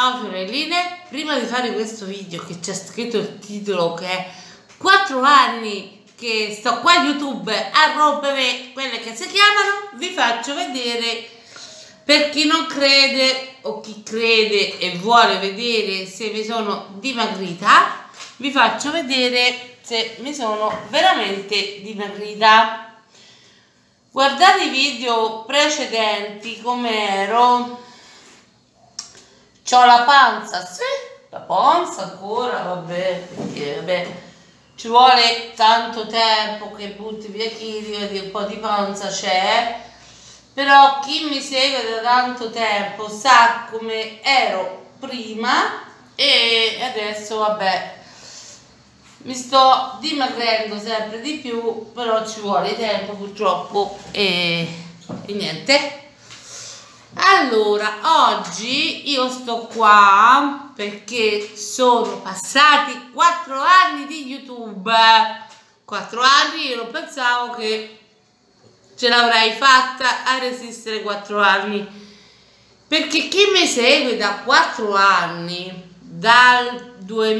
Ciao fiorelline, prima di fare questo video che c'è scritto il titolo che è 4 anni che sto qua a YouTube a rompere quelle che si chiamano, vi faccio vedere, per chi non crede o chi crede e vuole vedere se mi sono dimagrita, vi faccio vedere se mi sono veramente dimagrita. Guardate i video precedenti come ero. C'ho la panza, sì, la panza ancora, vabbè, perché vabbè, ci vuole tanto tempo che butti via chili, vedi un po' di panza c'è, però chi mi segue da tanto tempo sa come ero prima e adesso vabbè, mi sto dimagrendo sempre di più, però ci vuole tempo purtroppo e niente. Allora, oggi io sto qua perché sono passati 4 anni di YouTube. 4 anni, io non pensavo che ce l'avrei fatta a resistere 4 anni. Perché chi mi segue da 4 anni, dal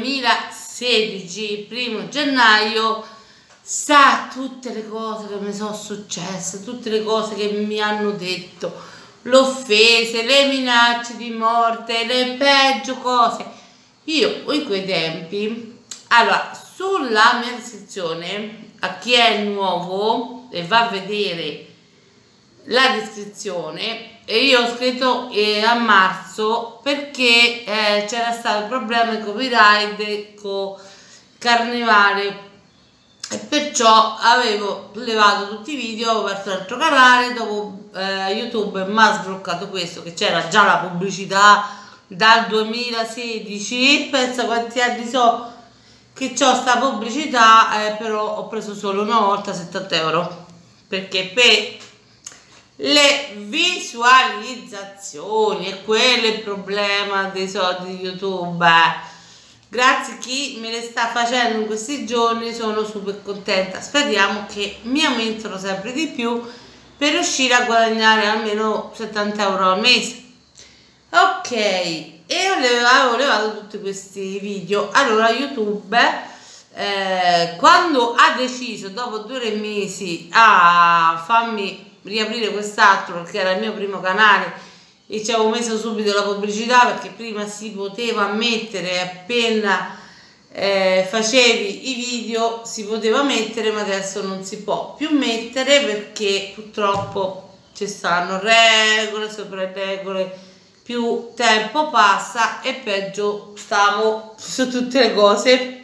2016, 1° gennaio, sa tutte le cose che mi sono successe, tutte le cose che mi hanno detto. Le offese, le minacce di morte, le peggio cose. Io in quei tempi, allora, sulla mia descrizione, a chi è nuovo e va a vedere la descrizione, e io ho scritto a marzo perché c'era stato il problema di copyright con Carnevale e perciò avevo levato tutti i video, avevo aperto un altro canale, dopo YouTube mi ha sbloccato questo, che c'era già la pubblicità dal 2016, pensa quanti anni so che c'ho sta pubblicità, però ho preso solo una volta 70 euro, perché per le visualizzazioni, e quello è il problema dei soldi di YouTube. Grazie a chi me le sta facendo in questi giorni, sono super contenta. Speriamo che mi aumentino sempre di più per riuscire a guadagnare almeno 70 euro al mese. Ok, e avevo levato tutti questi video. Allora YouTube quando ha deciso dopo 2 o 3 mesi a farmi riaprire quest'altro, perché era il mio primo canale, e ci avevo messo subito la pubblicità, perché prima si poteva mettere appena facevi i video, si poteva mettere, ma adesso non si può più mettere perché purtroppo ci stanno regole sopra regole, più tempo passa e peggio stiamo su tutte le cose.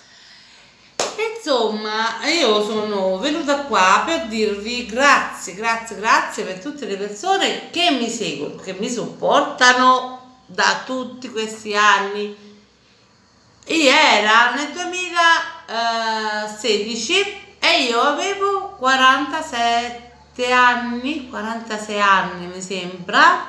Insomma, io sono venuta qua per dirvi grazie per tutte le persone che mi seguono, che mi supportano da tutti questi anni. Era nel 2016 e io avevo 47 anni, 46 anni mi sembra,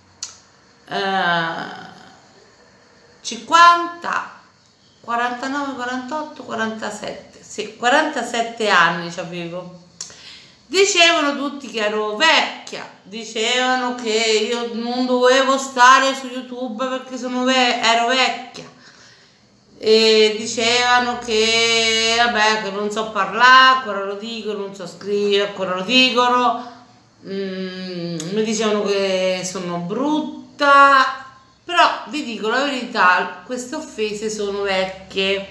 50, 49, 48, 47, sì, 47 anni avevo. Dicevano tutti che ero vecchia, dicevano che io non dovevo stare su YouTube perché ero vecchia, e dicevano che vabbè, che non so parlare, ancora lo dicono, non so scrivere, ancora lo dicono, mi dicevano che sono brutta. Però vi dico la verità, queste offese sono vecchie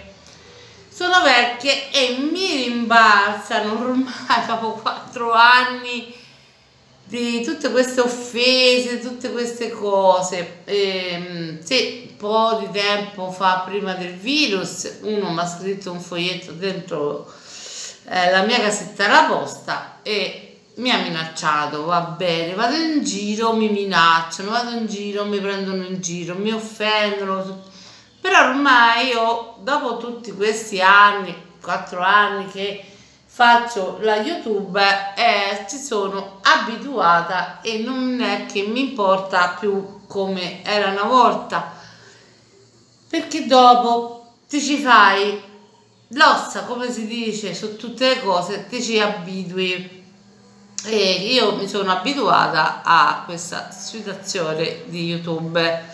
e mi rimbalzano ormai dopo 4 anni di tutte queste offese, tutte queste cose. Sì, un po' di tempo fa, prima del virus, uno mi ha scritto un foglietto dentro la mia casetta alla posta e mi ha minacciato, va bene, vado in giro, mi minacciano, vado in giro, mi prendono in giro, mi offendono, però ormai io, dopo tutti questi anni, 4 anni che faccio la YouTube, ci sono abituata e non è che mi importa più come era una volta, perché dopo ti ci fai l'ossa, come si dice, su tutte le cose, ti ci abitui. E io mi sono abituata a questa situazione di YouTube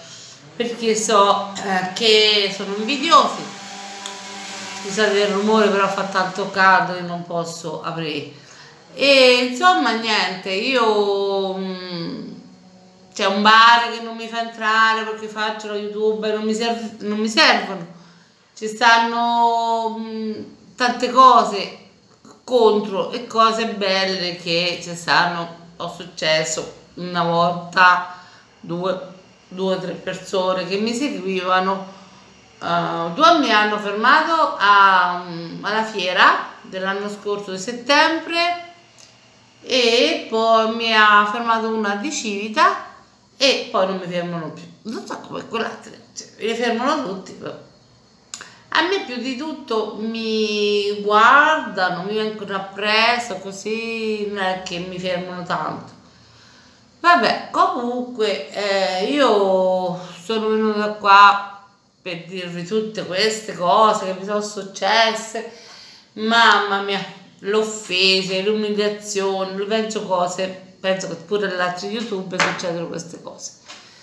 perché so che sono invidiosi. Scusate il rumore, però fa tanto caldo che non posso aprire. E insomma niente, io c'è un bar che non mi fa entrare perché faccio lo youtuber, non mi servono. Ci stanno tante cose contro e cose belle che ci stanno. Ho successo una volta due o tre persone che mi seguivano. Due mi hanno fermato alla fiera dell'anno scorso di settembre, e poi mi ha fermato una di Civita, e poi non mi fermano più. Non so come quell'altra, cioè, mi fermano tutti, però. A me più di tutto mi guardano, mi vengono appresso, così non è che mi fermano tanto. Vabbè, comunque io sono venuta qua per dirvi tutte queste cose che mi sono successe. Mamma mia, le offese, l'umiliazione, penso che pure agli altri youtuber succedono queste cose.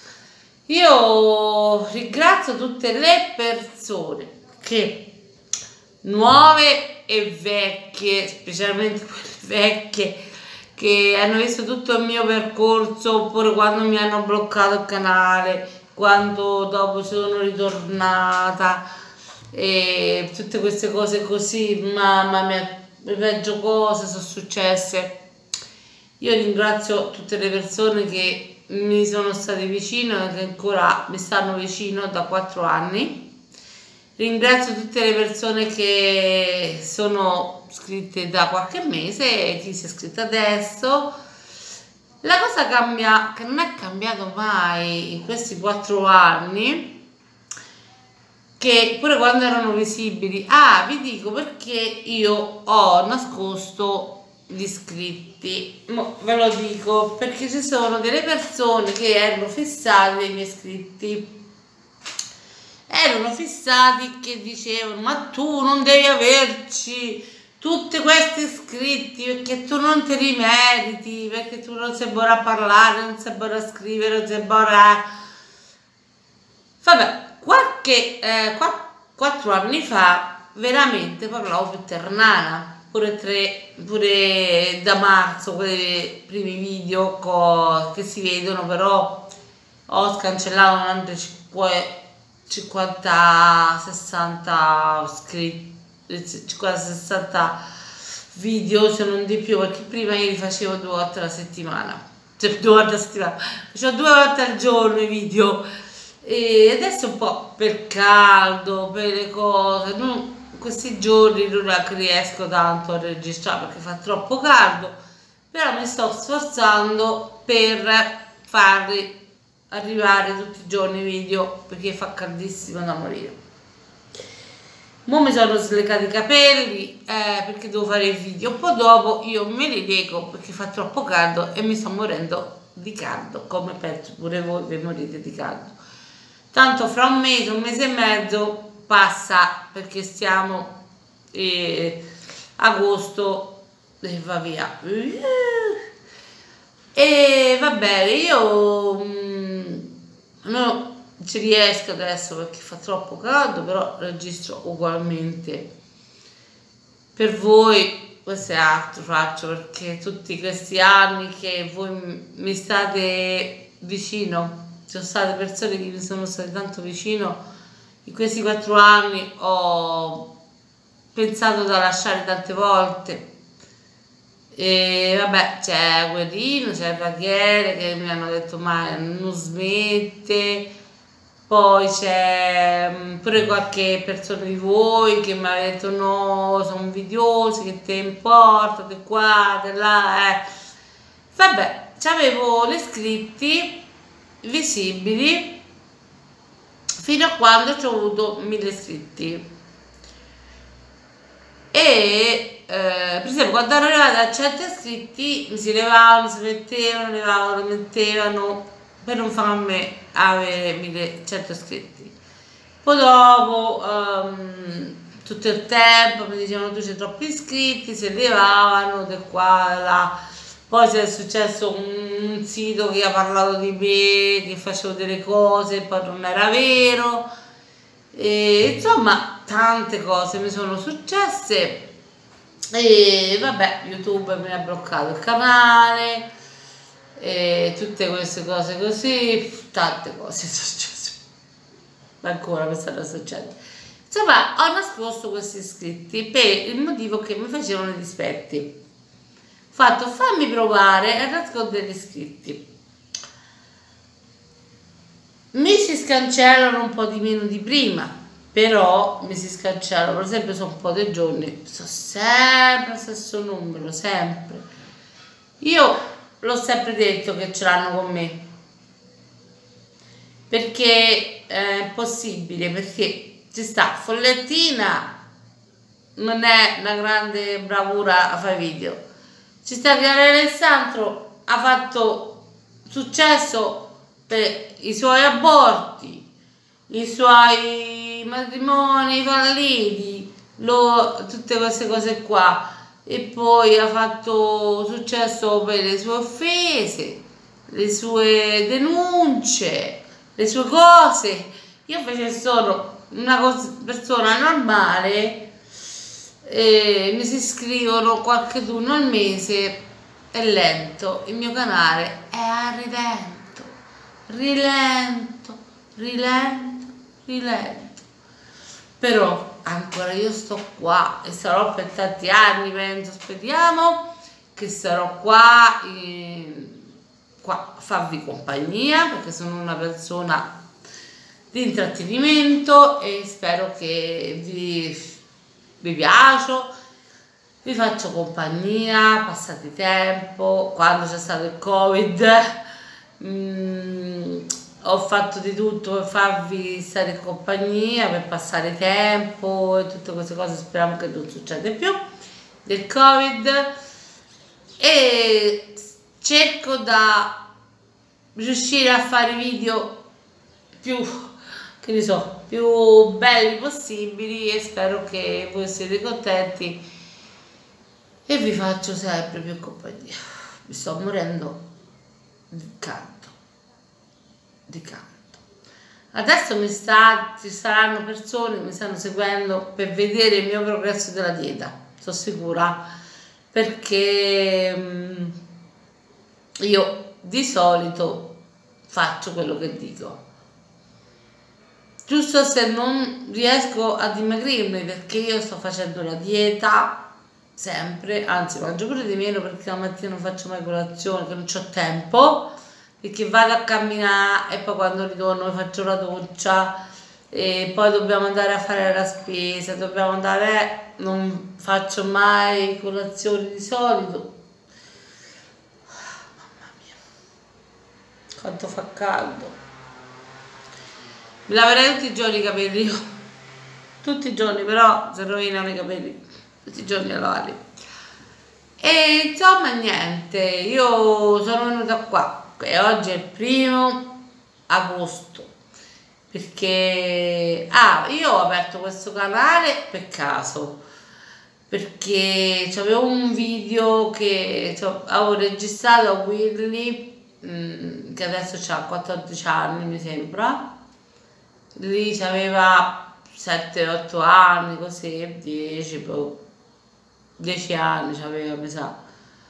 Io ringrazio tutte le persone che, nuove e vecchie, specialmente quelle vecchie, che hanno visto tutto il mio percorso, oppure quando mi hanno bloccato il canale, quando dopo sono ritornata, e tutte queste cose così. Mamma mia, le peggio cose sono successe. Io ringrazio tutte le persone che mi sono state vicino e che ancora mi stanno vicino da 4 anni. Ringrazio tutte le persone che sono iscritte da qualche mese e chi si è iscritto adesso. La cosa che non è cambiato mai in questi 4 anni, che pure quando erano visibili, vi dico perché io ho nascosto gli iscritti. Ve lo dico perché ci sono delle persone che erano fissate dei miei iscritti. Erano fissati che dicevano: ma tu non devi averci tutti questi iscritti perché tu non te li meriti, perché tu non sei buona a parlare, non sei buona a scrivere, non sei buona. Vabbè, 4 anni fa veramente parlavo più ternana, pure da marzo, quei primi video che si vedono, però ho scancellato altre 50-60 iscritti, 50-60 video, se non di più, perché prima io li facevo 2 volte alla settimana, cioè 2 volte alla settimana, facevo 2 volte al giorno i video, e adesso un po' per caldo, per le cose, questi giorni non è che riesco tanto a registrare perché fa troppo caldo, però mi sto sforzando per farli arrivare tutti i giorni video perché fa caldissimo da morire. Mo mi sono slegati i capelli perché devo fare il video, poi dopo io me li lego perché fa troppo caldo e mi sto morendo di caldo, come penso pure voi che morite di caldo. Tanto fra un mese e mezzo passa, perché stiamo agosto e va via. E va bene, io non ci riesco adesso perché fa troppo caldo, però registro ugualmente per voi. Questo è altro faccio perché tutti questi anni che voi mi state vicino, ci sono state persone che mi sono state tanto vicino, in questi 4 anni ho pensato da lasciare tante volte. E vabbè, c'è Guerrino, c'è Rachele che mi hanno detto ma non smette, poi c'è pure qualche persona di voi che mi ha detto no, sono invidiosi, che te importa, di qua, di là, Vabbè, c'avevo gli iscritti visibili fino a quando ci ho avuto 1000 iscritti. E per esempio quando ero arrivata a 100 iscritti mi si levavano, si mettevano per non farmi avere 1100 iscritti. Poi dopo tutto il tempo mi dicevano tu c'hai troppi iscritti, si levavano di qua, da là. Poi è successo un sito che ha parlato di me, che facevo delle cose, poi non era vero. E, insomma, tante cose mi sono successe e vabbè, YouTube mi ha bloccato il canale e tutte queste cose così, tante cose sono successe, ancora mi stanno succedendo. Insomma, ho nascosto questi iscritti per il motivo che mi facevano i dispetti. Ho fatto, fammi provare a nascondere gli iscritti. Mi si scancellano un po' di meno di prima, però mi si scancellano, per esempio sono un po' dei giorni, sono sempre lo stesso numero, sempre. Io l'ho sempre detto che ce l'hanno con me, perché è possibile, perché ci sta Follettina, non è una grande bravura a fare video, ci sta Chiara Alessandro, ha fatto successo per i suoi aborti, i suoi matrimoni falliti, tutte queste cose qua, e poi ha fatto successo per le sue offese, le sue denunce, le sue cose. Io invece sono una persona normale, mi si iscrivono qualcheduno al mese, è lento, il mio canale è a rilento, però ancora io sto qua e sarò per tanti anni, penso, speriamo che sarò qua, qua a farvi compagnia, perché sono una persona di intrattenimento e spero che vi piaccia, vi faccio compagnia, passate tempo. Quando c'è stato il Covid ho fatto di tutto per farvi stare in compagnia, per passare tempo e tutte queste cose. Speriamo che non succeda più del Covid, e cerco da riuscire a fare video più, che ne so, più belli possibili, e spero che voi siete contenti e vi faccio sempre più compagnia. Mi sto morendo di canto. Adesso ci saranno persone che mi stanno seguendo per vedere il mio progresso della dieta, sono sicura, perché io di solito faccio quello che dico, giusto se non riesco a dimagrirmi, perché io sto facendo la dieta sempre, anzi mangio pure di meno, perché la mattina non faccio mai colazione, che non c'ho tempo, perché vado a camminare e poi quando ritorno faccio la doccia e poi dobbiamo andare a fare la spesa, dobbiamo andare, non faccio mai colazione di solito. Mamma mia, quanto fa caldo. Mi laverei tutti i giorni i capelli io, tutti i giorni, però si rovinano i capelli tutti i giorni a lavarli. E insomma niente, io sono venuta qua e oggi è il 1° agosto, perché io ho aperto questo canale per caso, perché c'avevo un video che avevo registrato a Willy, che adesso ha 14 anni mi sembra, lì aveva 7-8 anni, così 10 anni c'aveva, mi sa.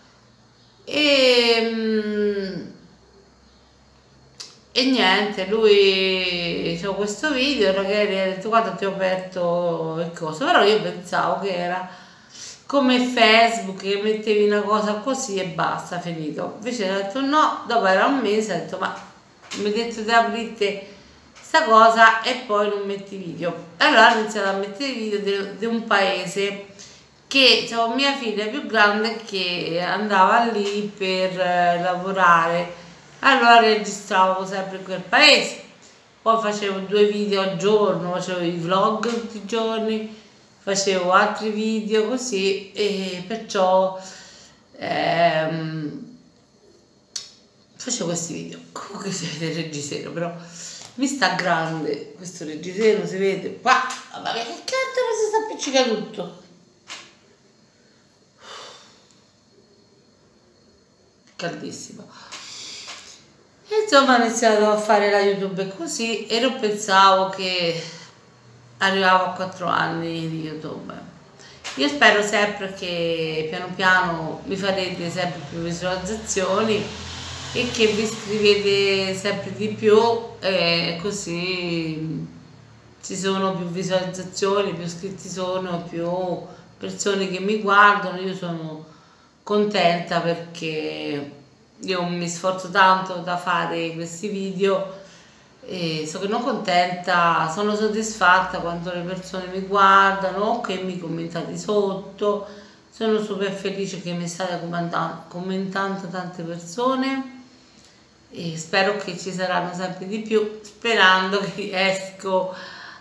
E niente, lui c'è questo video, ragazzi, ha detto guarda ti ho aperto il coso, però io pensavo che era come Facebook, che mettevi una cosa così e basta, finito. Invece ho detto no, dopo era un mese, ho detto ma mi hai detto di aprite sta cosa e poi non metti video. Allora ho iniziato a mettere video di un paese, che c'avevo mia figlia più grande che andava lì per lavorare, allora registravo sempre in quel paese, poi facevo 2 video al giorno, facevo i vlog tutti i giorni, facevo altri video così, e perciò facevo questi video. Comunque si vede il reggiseno, però mi sta grande questo reggiseno, si vede qua, mamma mia che cazzo mi si sta appiccicando tutto. caldissimo. E insomma ho iniziato a fare la YouTube così e non pensavo che arrivavo a 4 anni di YouTube. Io spero sempre che piano piano mi farete sempre più visualizzazioni e che vi iscrivete sempre di più, così ci sono più visualizzazioni, più iscritti sono, più persone che mi guardano. Io sono contenta perché io mi sforzo tanto da fare questi video e sono contenta, sono soddisfatta quando le persone mi guardano, che mi commentate sotto. Sono super felice che mi state commentando tante persone e spero che ci saranno sempre di più, sperando che riesco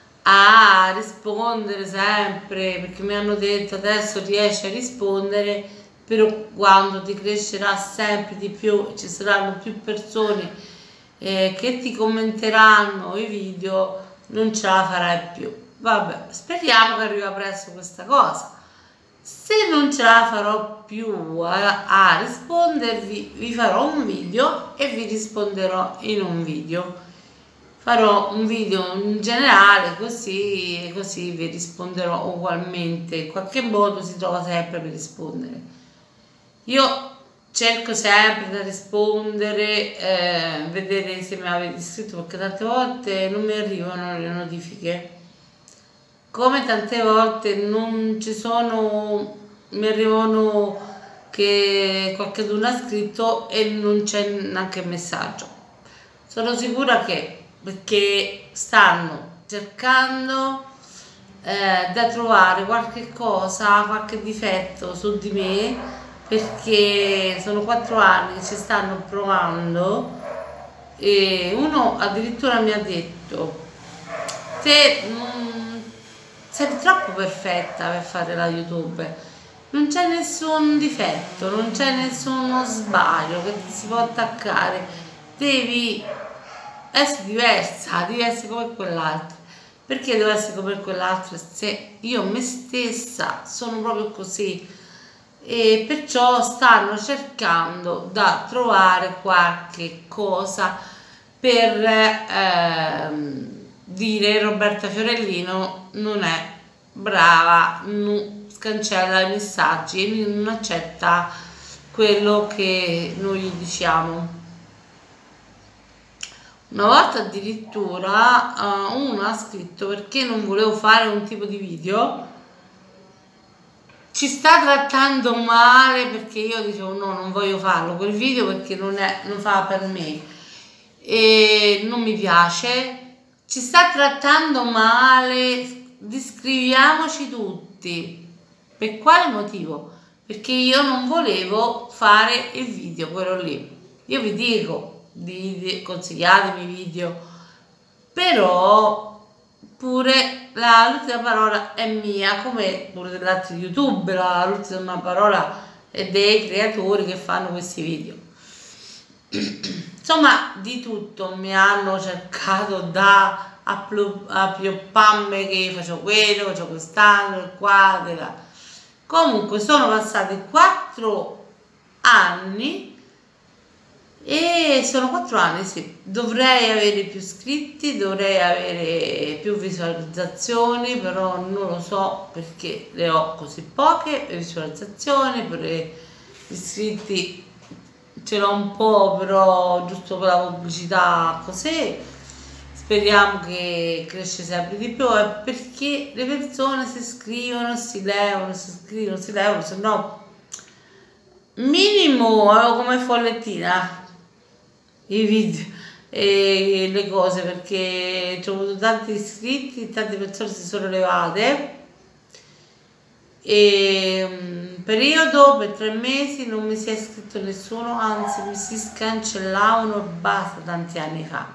a rispondere sempre, perché mi hanno detto adesso riesci a rispondere, però quando ti crescerà sempre di più ci saranno più persone che ti commenteranno i video, non ce la farai più. Vabbè, speriamo che arrivi presto questa cosa. Se non ce la farò più a rispondervi, vi farò un video e vi risponderò in un video. Farò un video in generale così vi risponderò ugualmente. In qualche modo si trova sempre per rispondere. Io cerco sempre di rispondere, vedere se mi avete iscritto, perché tante volte non mi arrivano le notifiche. Come tante volte non ci sono, mi arrivano che qualcuno ha scritto e non c'è neanche il messaggio. Sono sicura che perché stanno cercando da trovare qualche cosa, qualche difetto su di me, perché sono 4 anni che ci stanno provando e uno addirittura mi ha detto: te sei troppo perfetta per fare la YouTube, non c'è nessun difetto, non c'è nessuno sbaglio che ti si può attaccare, devi essere diversa, devi essere come quell'altro. Perché devo essere come quell'altro se io me stessa sono proprio così? E perciò stanno cercando da trovare qualche cosa per dire Roberta Fiorellino non è brava, cancella i messaggi e non accetta quello che noi diciamo. Una volta addirittura uno ha scritto perché non volevo fare un tipo di video, ci sta trattando male, perché io dicevo no, non voglio farlo quel video perché non fa per me e non mi piace, ci sta trattando male, iscriviamoci tutti. Per quale motivo? Perché io non volevo fare il video quello lì. Io vi dico consigliatemi i video, però pure l'ultima parola è mia, come pure degli altri youtuber, l'ultima parola è dei creatori che fanno questi video. Insomma, di tutto mi hanno cercato da appiopparmi che facevo quello, facevo quest'altro, qua, di là. Comunque sono passati 4 anni e sono 4 anni, sì, dovrei avere più iscritti, dovrei avere più visualizzazioni, però non lo so perché le ho così poche visualizzazioni, pure iscritti ce l'ho un po', però giusto per la pubblicità così. Speriamo che cresce sempre di più, perché le persone si iscrivono, si levano, si iscrivono, si levano, se no minimo avevo come follettina i video e le cose, perché ho avuto tanti iscritti, tante persone si sono levate e periodo per 3 mesi non mi si è iscritto nessuno, anzi mi si scancellavano e basta, tanti anni fa,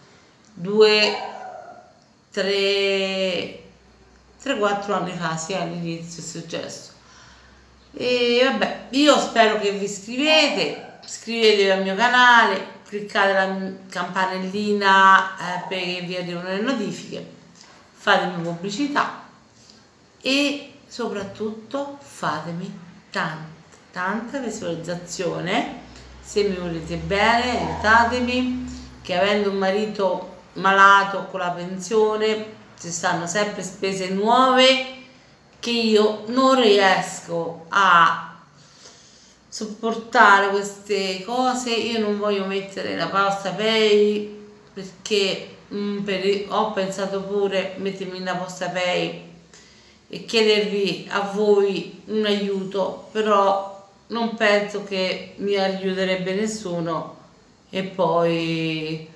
3-4 anni fa, sì, all'inizio è successo. E vabbè, io spero che vi iscrivetevi al mio canale, cliccate la campanellina per che vi arrivino le notifiche, fatemi pubblicità e soprattutto fatemi tanta visualizzazione, se mi volete bene aiutatemi, che avendo un marito malato con la pensione ci stanno sempre spese nuove che io non riesco a sopportare queste cose. Io non voglio mettere la Posta Pay perché ho pensato pure mettermi la Posta Pay e chiedervi a voi un aiuto, però non penso che mi aiuterebbe nessuno e poi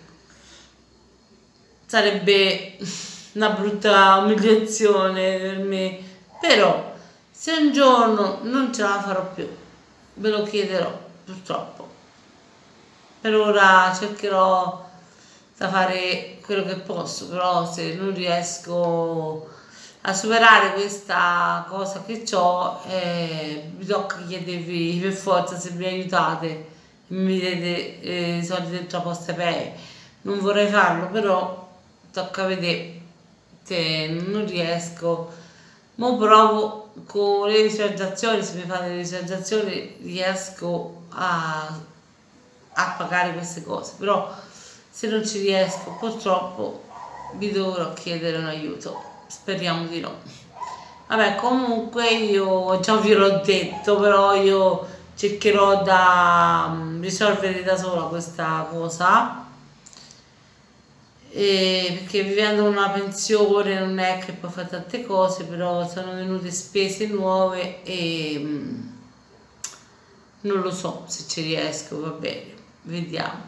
sarebbe una brutta umiliazione per me. Però se un giorno non ce la farò più ve lo chiederò, purtroppo. Per ora cercherò da fare quello che posso, però se non riesco a superare questa cosa che ho, mi tocca chiedervi per forza se mi aiutate e mi date i soldi dentro la Posta Pay. Non vorrei farlo, però tocca vedere se non riesco. Mo provo con le visualizzazioni, se mi fate le visualizzazioni riesco a pagare queste cose, però se non ci riesco purtroppo vi dovrò chiedere un aiuto, speriamo di no. Vabbè, comunque io già vi l'ho detto, però io cercherò da risolvere da sola questa cosa, perché vivendo una pensione non è che puoi fare tante cose, però sono venute spese nuove e non lo so se ci riesco, va bene, vediamo.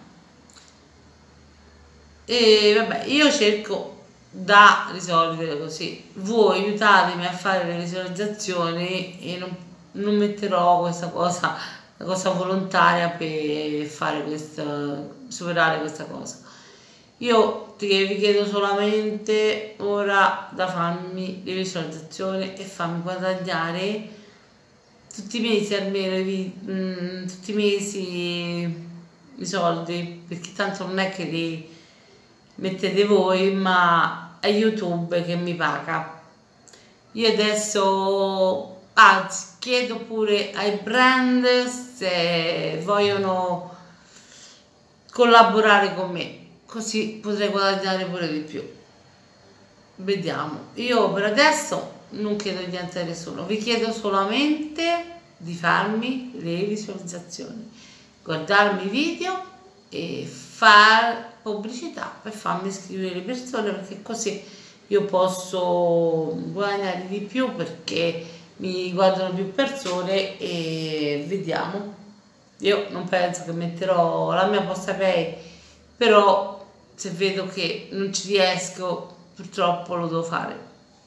E vabbè, io cerco da risolvere così, voi aiutatemi a fare le visualizzazioni e non metterò questa cosa, una cosa volontaria per fare superare questa cosa. Io vi chiedo solamente ora da farmi le visualizzazioni e farmi guadagnare tutti i mesi almeno tutti i mesi i soldi, perché tanto non è che li mettete voi, ma è YouTube che mi paga. Io adesso anzi chiedo pure ai brand se vogliono collaborare con me, così potrei guadagnare pure di più. Vediamo. Io per adesso non chiedo niente a nessuno, vi chiedo solamente di farmi le visualizzazioni, guardarmi i video e fare pubblicità per farmi iscrivere le persone, perché così io posso guadagnare di più, perché mi guardano più persone. E vediamo, io non penso che metterò la mia Posta Pay, però se vedo che non ci riesco purtroppo lo devo fare.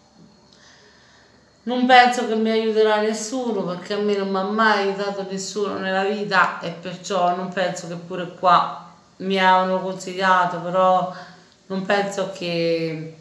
Non penso che mi aiuterà nessuno, perché a me non mi ha mai aiutato nessuno nella vita e perciò non penso che pure qua mi hanno consigliato, però non penso che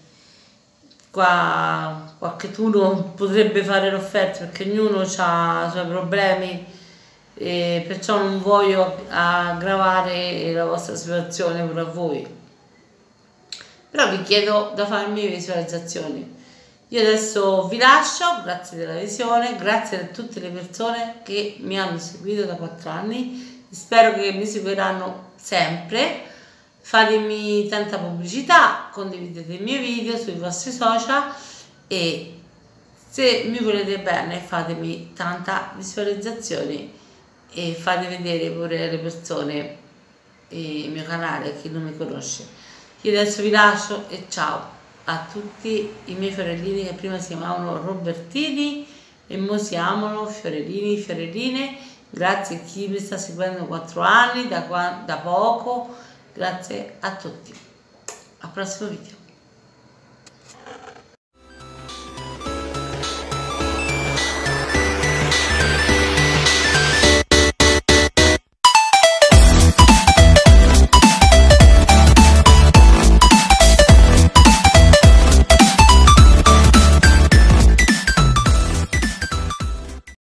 qua qualcuno potrebbe fare l'offerta, perché ognuno ha i suoi problemi e perciò non voglio aggravare la vostra situazione pure a voi. Però vi chiedo da farmi le visualizzazioni. Io adesso vi lascio, grazie della visione, grazie a tutte le persone che mi hanno seguito da 4 anni, spero che mi seguiranno sempre. Fatemi tanta pubblicità, condividete i miei video sui vostri social e se mi volete bene fatemi tanta visualizzazioni e fate vedere pure alle persone il mio canale a chi non mi conosce. Io adesso vi lascio e ciao a tutti i miei fiorellini, che prima si chiamavano Robertini e ora si chiamano Fiorellini, Fiorelline. Grazie a chi mi sta seguendo 4 anni, da poco, grazie a tutti. Al prossimo video.